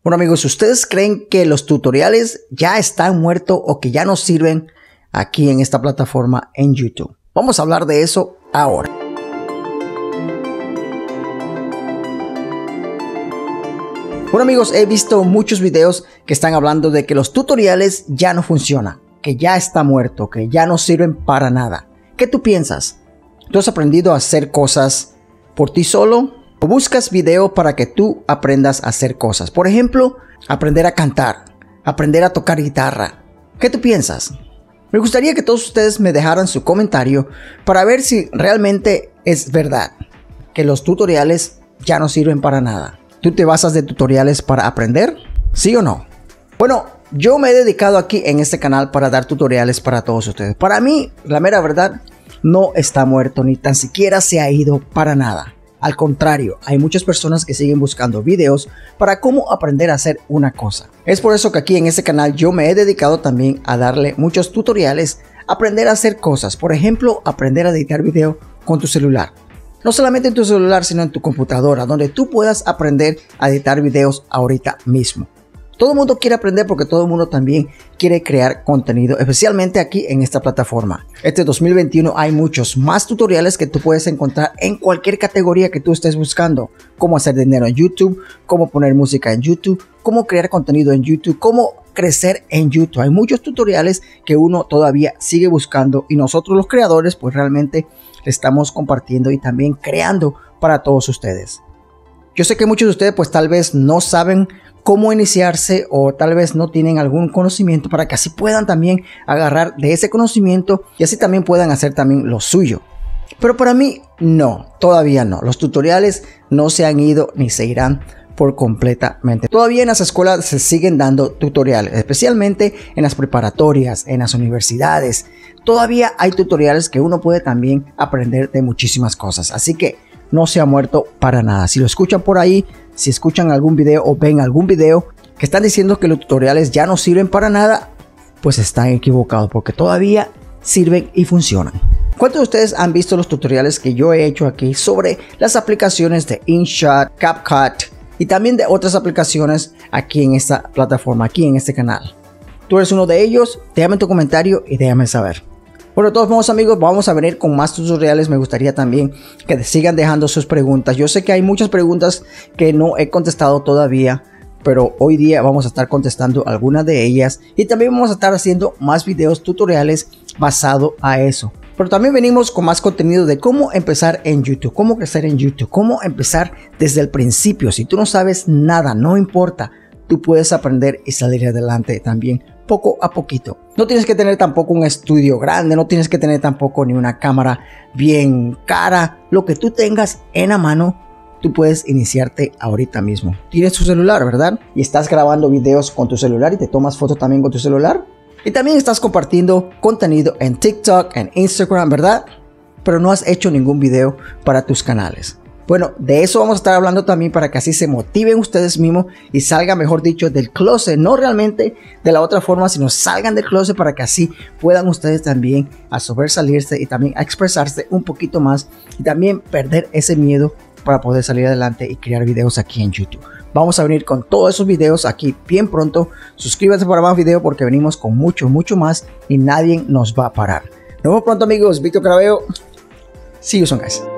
Bueno amigos, si ustedes creen que los tutoriales ya están muertos o que ya no sirven aquí en esta plataforma en YouTube, vamos a hablar de eso ahora. Bueno amigos, he visto muchos videos que están hablando de que los tutoriales ya no funcionan, que ya está muerto, que ya no sirven para nada. ¿Qué tú piensas? ¿Tú has aprendido a hacer cosas por ti solo? ¿O buscas video para que tú aprendas a hacer cosas? Por ejemplo, aprender a cantar, aprender a tocar guitarra. ¿Qué tú piensas? Me gustaría que todos ustedes me dejaran su comentario para ver si realmente es verdad que los tutoriales ya no sirven para nada. ¿Tú te basas de tutoriales para aprender? ¿Sí o no? Bueno, yo me he dedicado aquí en este canal para dar tutoriales para todos ustedes. Para mí, la mera verdad, no está muerto ni tan siquiera se ha ido para nada. Al contrario, hay muchas personas que siguen buscando videos para cómo aprender a hacer una cosa. Es por eso que aquí en este canal yo me he dedicado también a darle muchos tutoriales, aprender a hacer cosas. Por ejemplo, aprender a editar video con tu celular. No solamente en tu celular, sino en tu computadora, donde tú puedas aprender a editar videos ahorita mismo. Todo el mundo quiere aprender porque todo el mundo también quiere crear contenido, especialmente aquí en esta plataforma. Este 2021 hay muchos más tutoriales que tú puedes encontrar en cualquier categoría que tú estés buscando. Cómo hacer dinero en YouTube, cómo poner música en YouTube, cómo crear contenido en YouTube, cómo crecer en YouTube. Hay muchos tutoriales que uno todavía sigue buscando y nosotros los creadores pues realmente estamos compartiendo y también creando para todos ustedes. Yo sé que muchos de ustedes pues tal vez no saben cómo iniciarse o tal vez no tienen algún conocimiento para que así puedan también agarrar de ese conocimiento y así también puedan hacer también lo suyo. Pero para mí no, todavía no. Los tutoriales no se han ido ni se irán por completamente. Todavía en las escuelas se siguen dando tutoriales, especialmente en las preparatorias, en las universidades. Todavía hay tutoriales que uno puede también aprender de muchísimas cosas. Así que no se ha muerto para nada. Si lo escuchan por ahí, si escuchan algún video o ven algún video que están diciendo que los tutoriales ya no sirven para nada, pues están equivocados porque todavía sirven y funcionan. ¿Cuántos de ustedes han visto los tutoriales que yo he hecho aquí sobre las aplicaciones de InShot, CapCut y también de otras aplicaciones aquí en esta plataforma, aquí en este canal? ¿Tú eres uno de ellos? Déjame tu comentario y déjame saber. Bueno, de todos modos amigos, vamos a venir con más tutoriales. Me gustaría también que sigan dejando sus preguntas. Yo sé que hay muchas preguntas que no he contestado todavía, pero hoy día vamos a estar contestando algunas de ellas. Y también vamos a estar haciendo más videos tutoriales basado a eso. Pero también venimos con más contenido de cómo empezar en YouTube, cómo crecer en YouTube, cómo empezar desde el principio. Si tú no sabes nada, no importa, tú puedes aprender y salir adelante también poco a poquito. No tienes que tener tampoco un estudio grande, no tienes que tener tampoco ni una cámara bien cara. Lo que tú tengas en la mano, tú puedes iniciarte ahorita mismo. Tienes tu celular, ¿verdad? Y estás grabando videos con tu celular y te tomas fotos también con tu celular. Y también estás compartiendo contenido en TikTok, en Instagram, ¿verdad? Pero no has hecho ningún video para tus canales. Bueno, de eso vamos a estar hablando también para que así se motiven ustedes mismos y salgan, mejor dicho, del closet. No realmente de la otra forma, sino salgan del closet para que así puedan ustedes también a sobresalirse y también a expresarse un poquito más y también perder ese miedo para poder salir adelante y crear videos aquí en YouTube. Vamos a venir con todos esos videos aquí bien pronto. Suscríbanse para más videos porque venimos con mucho más y nadie nos va a parar. Nos vemos pronto amigos. Víctor Craveo. See you soon guys.